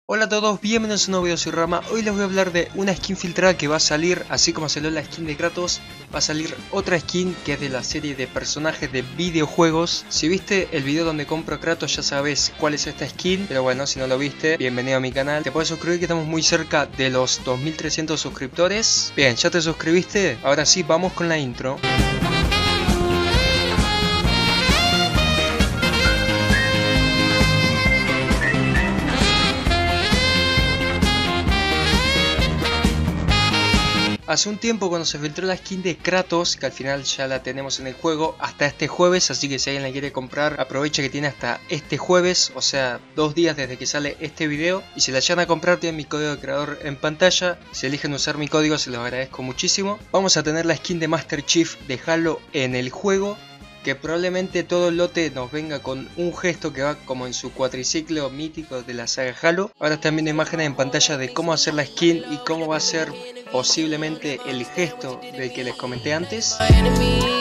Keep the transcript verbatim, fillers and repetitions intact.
Hola a todos, bienvenidos a un nuevo video, soy Rama. Hoy les voy a hablar de una skin filtrada que va a salir, así como salió la skin de Kratos, va a salir otra skin que es de la serie de personajes de videojuegos. Si viste el video donde compro a Kratos ya sabes cuál es esta skin, pero bueno, si no lo viste, bienvenido a mi canal. Te puedes suscribir que estamos muy cerca de los dos mil trescientos suscriptores. Bien, ¿ya te suscribiste? Ahora sí, vamos con la intro. Hace un tiempo cuando se filtró la skin de Kratos, que al final ya la tenemos en el juego, hasta este jueves, así que si alguien la quiere comprar, aprovecha que tiene hasta este jueves, o sea, dos días desde que sale este video. Y si la llegan a comprar, tienen mi código de creador en pantalla. Si eligen usar mi código, se los agradezco muchísimo. Vamos a tener la skin de Master Chief de Halo en el juego, que probablemente todo el lote nos venga con un gesto que va como en su cuatriciclo mítico de la saga Halo. Ahora están viendo imágenes en pantalla de cómo hacer la skin y cómo va a ser posiblemente el gesto del que les comenté antes.